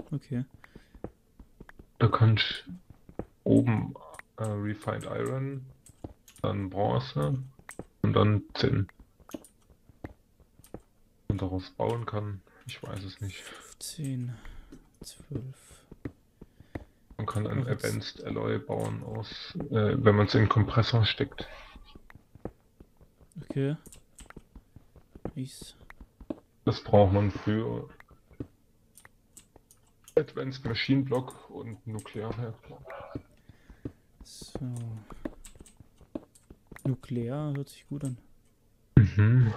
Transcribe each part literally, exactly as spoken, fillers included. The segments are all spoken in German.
Okay. Da kannst du oben äh, Refined Iron, dann Bronze und dann Zinn. Und daraus bauen kann, ich weiß es nicht. fünfzehn, zwölf. Man kann ein Ach, jetzt. Advanced Alloy bauen aus, äh, wenn man es in den Kompressor steckt. Okay. Nice. Das braucht man für Advanced Machine Block und Nuklearreaktor. So. Nuklear hört sich gut an. Mhm.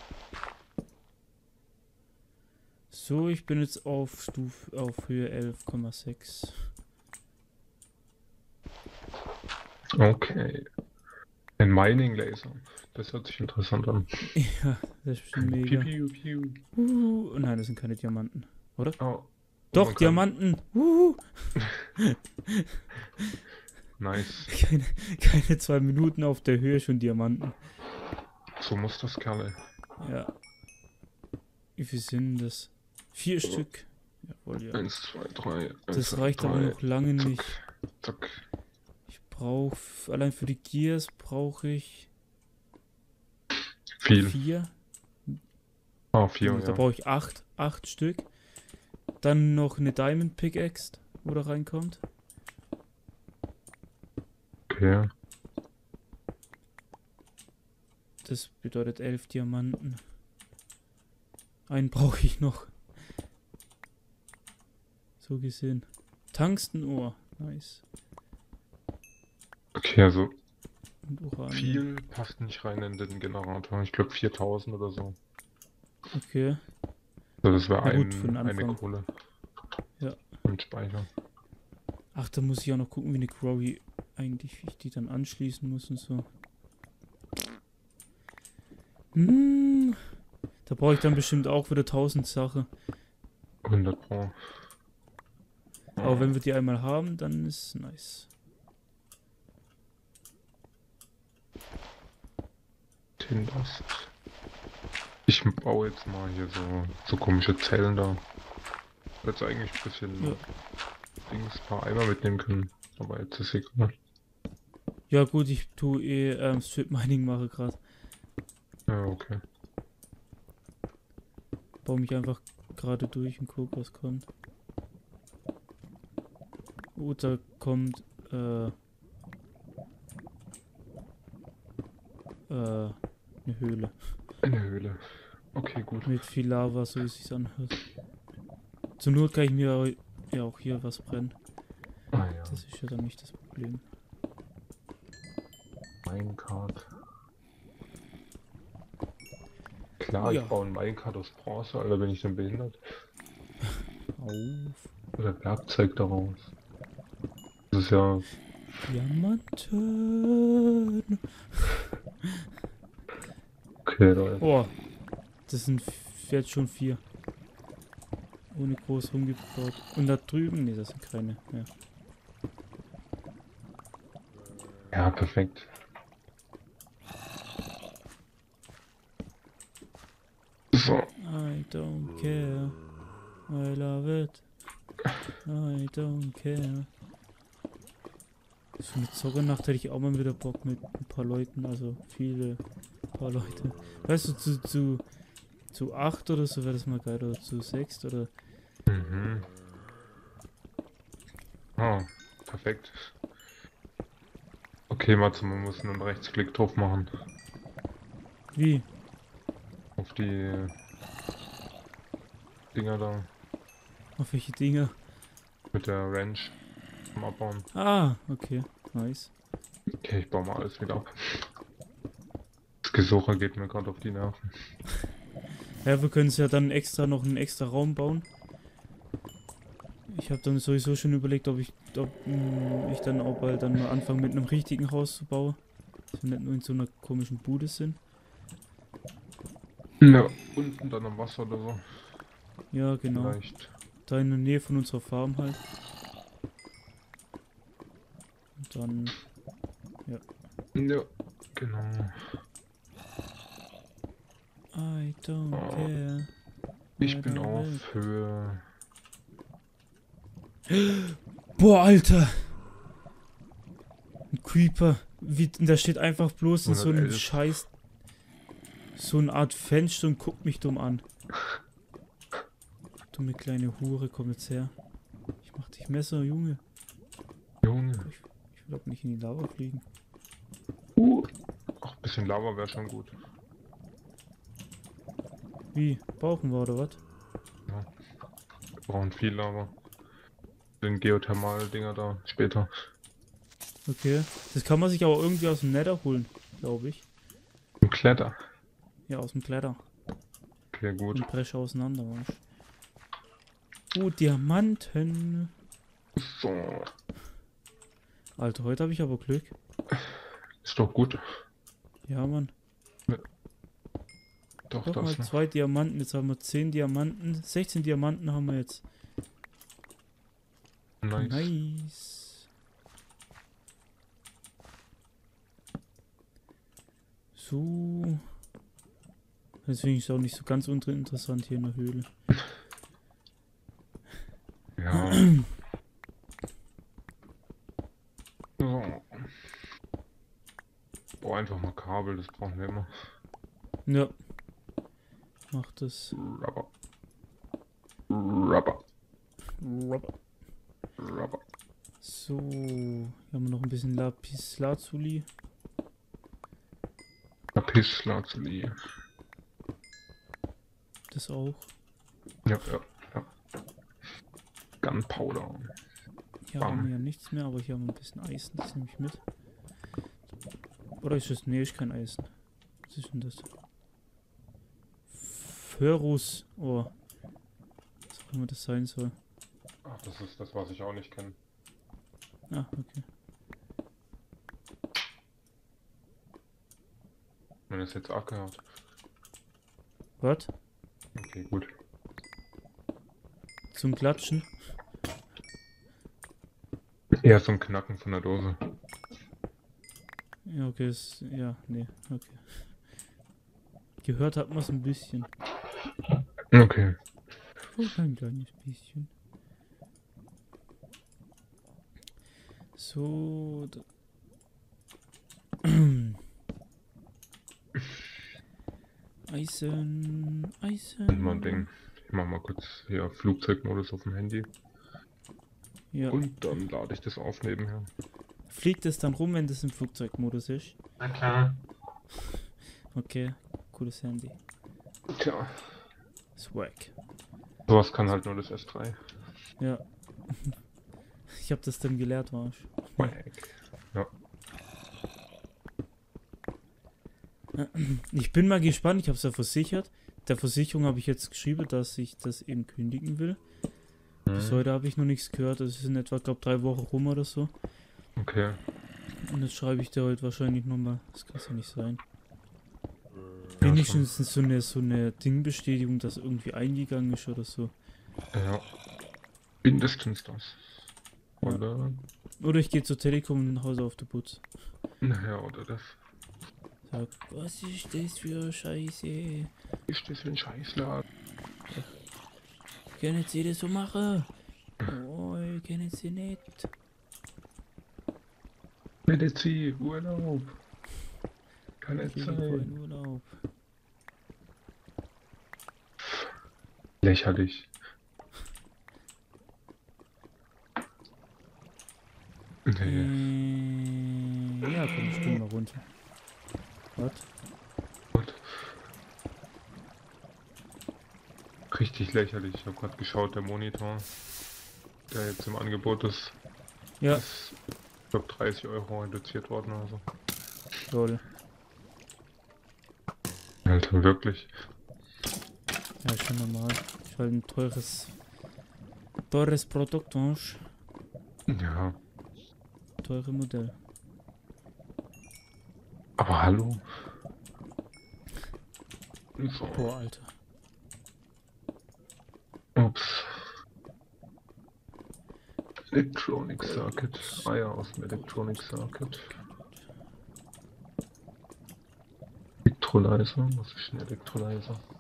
So, ich bin jetzt auf Stufe, auf Höhe elf Komma sechs. Okay. Ein Mining Laser. Das hört sich interessant an. Ja, das ist bestimmt Piu, mega. piu, piu. Uh, oh nein, das sind keine Diamanten. Oder? Oh. Und Doch, man kann. Diamanten! Uh, Nice. keine, keine zwei Minuten auf der Höhe schon Diamanten. So muss das, Kerle. Ja. Wie viel sind das? Vier So. Stück. Jawohl, ja. Eins, zwei, drei. Das eins, zwei, reicht aber drei. noch lange Zack. nicht. Zack. Ich brauche, allein für die Gears brauche ich Viel. vier. Ah, vier, Also, da ja. brauche ich acht, acht Stück. Dann noch eine Diamond Pickaxe, wo da reinkommt. Okay. Das bedeutet elf Diamanten. Einen brauche ich noch. So gesehen. Tungstenohr. Nice. Okay, also Und Uranien. viel passt nicht rein in den Generator. Ich glaube viertausend oder so. Okay. Also das wäre Na gut, ein, für den eine Anfang. Kohle. Ja. Und Speicher. Ach, da muss ich auch noch gucken, wie eine Quarry eigentlich, wie ich die dann anschließen muss und so. Hm. Da brauche ich dann bestimmt auch wieder tausend Sachen. hundert Pro. Aber wenn wir die einmal haben, dann ist es nice. Tindast. Ich baue jetzt mal hier so, so komische Zellen da. Jetzt eigentlich ein bisschen Ja. Dings, ein paar Eimer mitnehmen können. Aber jetzt ist egal. Ja gut, ich tue eh ähm, Strip Mining mache gerade. Ja, okay. Baue mich einfach gerade durch und guck, was kommt. Oh, da kommt äh, äh, eine Höhle. Eine Höhle. Okay, gut. Mit viel Lava, so wie es sich anhört. Zur Not kann ich mir ja auch hier was brennen. Ah ja. Das ist ja dann nicht das Problem. Minecart. Klar, Ja. ich baue ein Minecart aus Bronze, Alter, bin ich denn behindert? Auf. Oder Werkzeug daraus. Das ist ja. Diamanten. Okay, Leute. Oh, das sind jetzt schon vier. Ohne groß rumgebaut. Und da drüben, ne, das sind keine. Ja. Ja, perfekt. So. I don't care. I love it. I don't care. So eine Zockernacht hätte ich auch mal wieder Bock mit ein paar Leuten, also viele paar Leute. Weißt du, zu, zu, zu acht oder so wäre das mal geil, oder zu sechs oder. Mhm. Ah, perfekt. Okay, Matze, man muss einen Rechtsklick drauf machen. Wie? Auf die Dinger da. Auf welche Dinge? Mit der Ranch zum Abbauen. Ah, okay. Nice. Okay, ich baue mal alles wieder ab. Das Gesuche geht mir gerade auf die Nerven. Ja, wir können es ja dann extra noch einen extra Raum bauen. Ich habe dann sowieso schon überlegt, ob ich, ob mh, ich dann auch bald dann mal anfange mit einem richtigen Haus zu bauen. Dass wir nicht nur in so einer komischen Bude sind. Ja, unten dann am Wasser oder so. Ja, genau. Vielleicht. Da in der Nähe von unserer Farm halt. Und dann, Ja, genau. I don't Oh. care. Ich I bin love auf it. Höhe Boah, Alter. Ein Creeper. Wie, da steht einfach bloß in so einem hundertelf. Scheiß... So eine Art Fenster und guckt mich dumm an. Dumme kleine Hure, komm jetzt her. Ich mach dich Messer, Junge. Junge. Ich, ich will auch nicht in die Lava fliegen. Uh. Ach, ein bisschen Lava wäre schon gut. Wie? Brauchen wir oder was? Ja. Wir brauchen viel Lava. Den Geothermal-Dinger da später. Okay. Das kann man sich aber irgendwie aus dem Nether holen, glaube ich. Ein Kletter. Ja, aus dem Kletter. Okay, gut. Und breche auseinander, weißt du. Oh, Diamanten. So. Alter, heute habe ich aber Glück. Ist doch gut. Ja, Mann. Doch, Doch mal das noch. zwei Diamanten. Jetzt haben wir zehn Diamanten. sechzehn Diamanten haben wir jetzt. Nice. Nice. So. Deswegen ist es auch nicht so ganz uninteressant hier in der Höhle. Ja. So. Oh, einfach mal Kabel, das brauchen wir immer. Ja. Mach das. Rubber. Rubber. Rubber. Rubber. So. Hier haben wir noch ein bisschen Lapis Lazuli. Lapis Lazuli. Das auch. Ja, ja, ja. Gunpowder. Hier Bam. haben wir ja nichts mehr, aber hier haben wir ein bisschen Eisen. Das nehme ich mit. Oder ist das? Nee, ist kein Eisen. Was ist denn das? Ferrus. Oh. Was auch immer das sein soll. Ach, das ist das, was ich auch nicht kenne. Ah, okay. Wenn es jetzt abgehört. Was? Okay, gut. Zum Klatschen? Eher zum Knacken von der Dose. Ja, okay, ist, ja, nee, okay. Gehört hat man es ein bisschen. Okay. Oh, ein kleines bisschen. So. Da. Eisen, Eisen. Und mal ein Ding. Ich mach mal kurz hier Flugzeugmodus auf dem Handy. Ja. Und dann lade ich das auf nebenher. Fliegt es dann rum, wenn das im Flugzeugmodus ist? Na klar. Okay, cooles Handy. Tja. Swag. Sowas kann halt nur das S drei. Ja. Ich hab das dann gelehrt, war's. Swag. Ja. Ich bin mal gespannt, ich habe es ja versichert. Der Versicherung habe ich jetzt geschrieben, dass ich das eben kündigen will. Bis Mhm. heute habe ich noch nichts gehört. Das ist in etwa, glaube drei Wochen rum oder so. Okay. Und jetzt schreibe ich dir heute wahrscheinlich nochmal. Das kann es ja nicht sein. Ja, Wenigstens so eine, so eine Dingbestätigung, dass irgendwie eingegangen ist oder so. schon. Ja. Mindestens das. Ja. Oder? Oder ich gehe zur Telekom und nach Hause auf der Putz. Naja, oder das. Sag, was ist das für Scheiße? Ist das für ein Scheißladen? Können Sie das so machen? Oh, können Sie nicht. Medizin, Urlaub. Kann nicht Fliegen vor sein. in Urlaub. Lächerlich. Nee. Äh, ja, komm, ich geh mal runter. Was? Gut. Richtig lächerlich. Ich habe gerade geschaut, der Monitor, der jetzt im Angebot ist, Ja, ist, ich glaube, dreißig Euro reduziert worden oder so. toll. Alter, wirklich. Ja, ist schon normal. Ist halt ein teures, teures Produkt, weißt Ja, du? Teure Modell. aber hallo. So. Boah, Alter. Ups. Electronic Circuit. Ah ja, aus dem Electronic Circuit. Elektrolyzer. Was ist ein Elektrolyzer?